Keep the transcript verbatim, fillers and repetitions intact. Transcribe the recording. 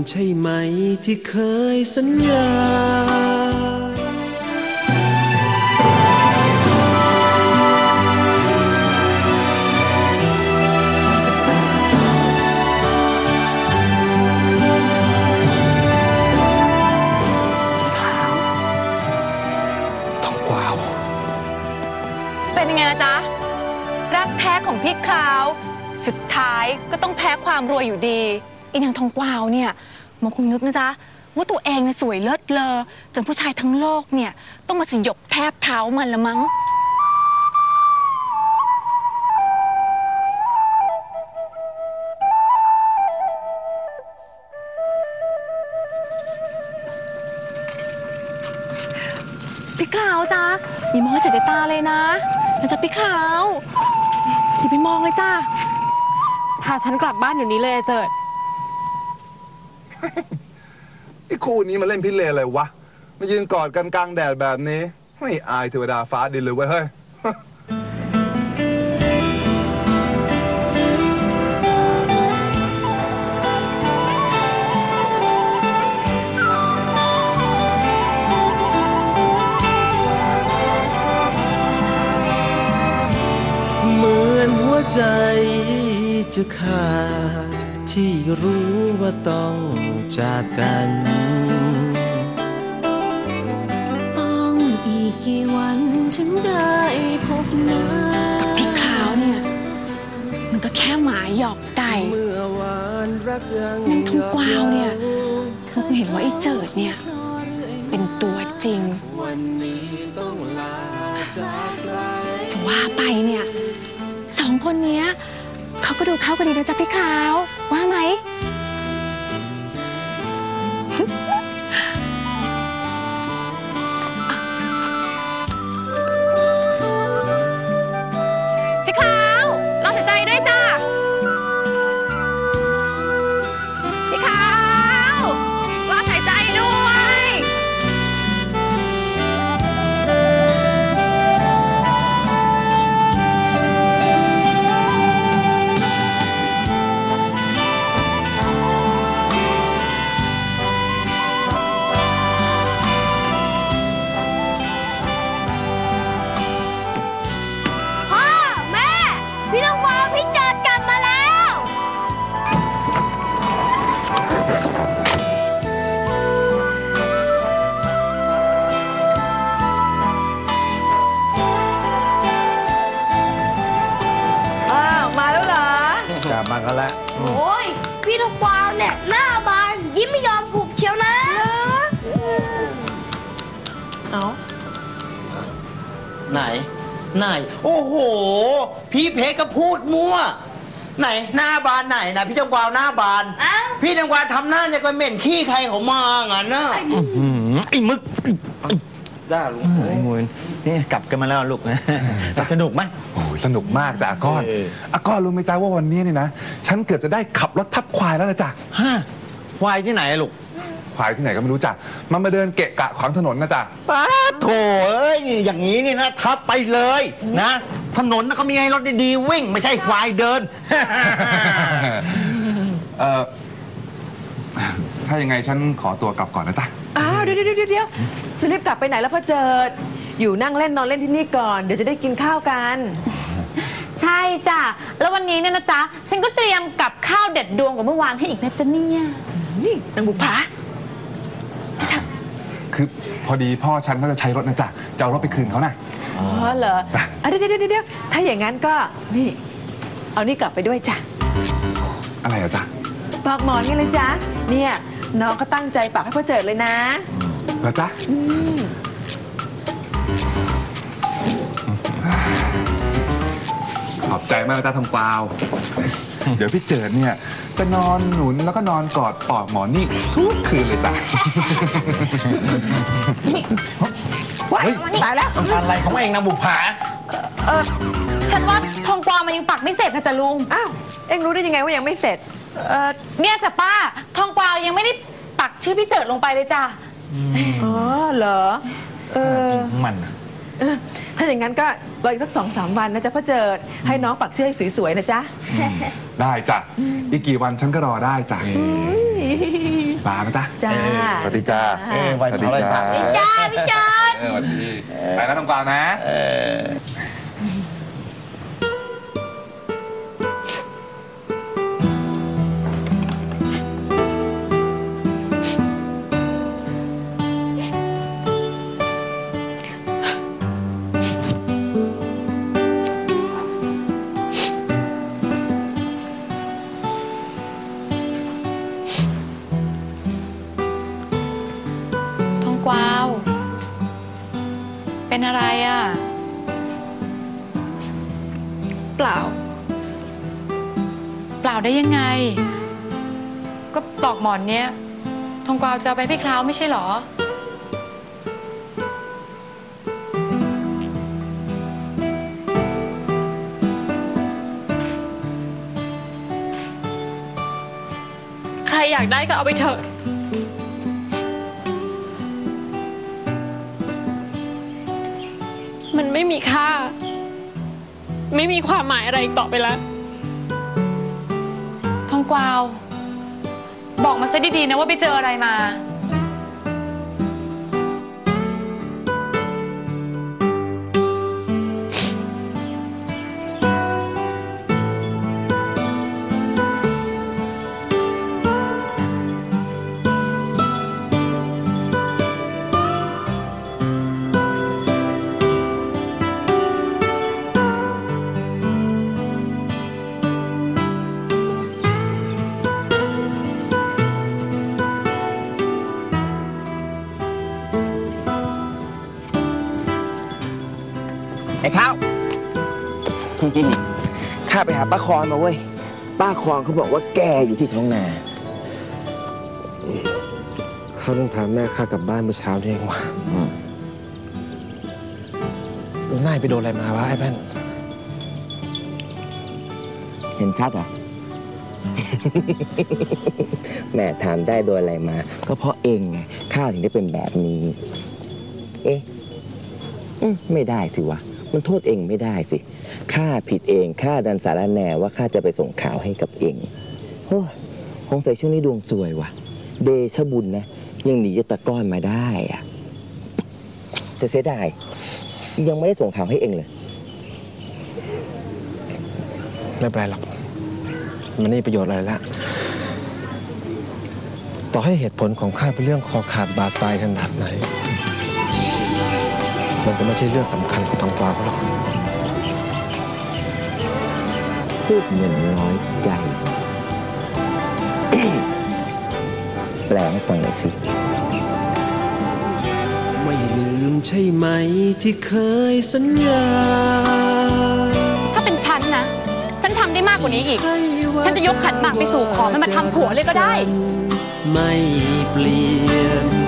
ใช่ไหมที่เคยสัญญาเป็นยังไงล่ะจ๊ะรักแท้ของพี่คราวสุดท้ายก็ต้องแพ้ความรวยอยู่ดีอีนางทองกวาวเนี่ยมันคงนึกนะจ๊ะว่าตัวเองเนี่ยสวยเลิศเลอจนผู้ชายทั้งโลกเนี่ยต้องมาสยบแทบเท้ามันละมั้งพี่ขาวจ๊ะอย่ามองให้เสียใจตาเลยนะนะจ๊ะพี่ขาวอย่าไปมองเลยจ้าพาฉันกลับบ้านเดี๋ยวนี้เลยเจิดไอ้คู่นี้มาเล่นพิเรนอะไรวะมายืนกอดกันกลางแดดแบบนี้ไม่อายเทวดาฟ้าดินเลยเว้ยเฮ้ยเหมือนหัวใจจะขาดที่รู้ว่าต้องจากกันต้องอีกกี่วันถึงได้พบหน้ากับพี่ขาวเนี่ยมันก็แค่หมาหยอกไก่นั่นทองกวาวเนี่ยเขาเห็นว่าไอ้เจิดเนี่ยเป็นตัวจริงจะว่าไปเนี่ยสองคนเนี้ยเขาก็ดูเข้ากันดีนะจ๊ะพี่ขาวว่าไหมพี่ขาวรอเสียใจด้วยจ้ะพี่ขาวรอเสียใจด้วยมากันแล้วโอ้ยพี่ทองกวาวเนี่ยหน้าบานยิ้มไม่ยอมผูกเชียวนะเอาไหนไหนโอ้โหพี่เพชรก็พูดมั่วไหนหน้าบานไหนนะพี่ทองกวาวหน้าบานพี่ทองกวาวทำหน้าเนี่ยก็เหม็นขี้ใครเขามางั้นนะไอ้มึกได้ลุงไอ้งูนี่กลับกันมาแล้วลูกนะสนุกไหมโอ้สนุกมากแต่อาก้อนอาก้อนรู้ไหมจ๊ะว่าวันนี้นี่นะฉันเกือบจะได้ขับรถทับควายแล้วนะจ๊ะฮะควายที่ไหนลูกควายที่ไหนก็ไม่รู้จ๊ะมันมาเดินเกะกะขวางถนนนะจ๊ะป้าโถเอ้ยอย่างนี้นี่นะทับไปเลยนะถนนนะเขามีให้รถดีๆวิ่งไม่ใช่ควายเดินเอ่อถ้ายังไงฉันขอตัวกลับก่อนนะจ๊ะอ้าวเดี๋ยวเดี๋ยวเดี๋ยวจะรีบกลับไปไหนแล้วพ่อเจิดอยู่นั่งเล่นนอนเล่นที่นี่ก่อนเดี๋ยวจะได้กินข้าวกันใช่จ้ะแล้ววันนี้เนี่ยนะจ๊ะฉันก็เตรียมกับข้าวเด็ดดวงกว่าเมื่อวานให้อีกนะจ๊ะเนี่ยนี่นางบุภาคือพอดีพ่อฉันก็จะใช้รถนะจ๊ะจะเอารถไปคืนเขานะอ๋อเหรอเดี๋ยวเดี๋ยวเดี๋ยวถ้าอย่างนั้นก็นี่เอานี่กลับไปด้วยจ้ะอะไรอะจ๊ะปอกหมอนกันเลยจ๊ะเนี่ยน้องก็ตั้งใจปักให้พ่อเจิดเลยนะเหรอจ๊ะขอบใจมากนะจ๊ะทำฟาวเดี๋ยวพี่เจิดเนี่ยจะนอนหนุนแล้วก็นอนกอดปอกหมอนนี่ทุกคืนเลยจ้ะเฮ้ยตายแล้วอะไรของเองนะบุภาเออฉันว่าทองกวาวมันยังปักไม่เสร็จนะจ๊ะลุงอ้าวเอ็งรู้ได้ยังไงว่ายังไม่เสร็จเออเนี่ยจ้ะป้าทองกวาวยังไม่ได้ปักชื่อพี่เจิดลงไปเลยจ้ะอ๋อเหรอเออมันเออถ้าอย่างนั้นก็รออีกสักสองสามวันนะจ๊ะพ่อเจิดให้น้องปักเชือกให้สวยๆนะจ๊ะได้จ้ะอีกกี่วันฉันก็รอได้จ้ะลานะจ๊ะจ้าสวัสดีจ้าเออวันเขาเลยครับจ้าพี่จอนเออสวัสดีไปนะน้องกวางนะเออทองกวาวเป็นอะไรอ่ะเปล่าเปล่าได้ยังไง ก็ปลอกหมอนเนี้ยทองกวาวจะเอาไปพี่คราวไม่ใช่หรอใครอยากได้ก็เอาไปเถอะ มันไม่มีค่า ไม่มีความหมายอะไรอีกต่อไปแล้วทองกวาว บอกมาซะดีๆนะว่าไปเจออะไรมาไอ้ข้าว ข้าไปหาป้าคอนมาเว้ย ป้าคอนเขาบอกว่าแกอยู่ที่ท้องนาเขาต้องพาแม่ข้ากลับบ้านเมื่อเช้านี่เองว่ะนายไปโดนอะไรมาวะไอ้แป้นเห็นชัดเหรอ แม่ถามได้โดนอะไรมา ก็เพราะเองไง ข้าถึงได้เป็นแบบนี้ เอ๊ะอืมไม่ได้สิวะ มันโทษเองไม่ได้สิ ข้าผิดเอง ข้าดันสารแหน่ว่าข้าจะไปส่งข่าวให้กับเองโอ้ยคงใส่ช่วงนี้ดวงสวยว่ะ เดชะบุญนะ ยังหนีจากตะก้อนมาได้อะจะเสียดาย ยังไม่ได้ส่งข่าวให้เองเลยไม่เป็นไรหรอก มันไม่มีประโยชน์อะไรละต่อให้เหตุผลของข้าเป็นเรื่องคอขาดบาดตายขนาดไหน มันก็ไม่ใช่เรื่องสำคัญของทางกวางเขาหรอกพูดเหมือนน้อยใจ แปลให้ฟังหน่อยสิไม่ลืมใช่ไหมที่เคยสัญญาถ้าเป็นฉันนะ ฉันทำได้มากกว่านี้อีก ฉันจะยกขันหมากไปสู่ขอมันมาทำผัวเลยก็ได้ไม่เปลี่ยน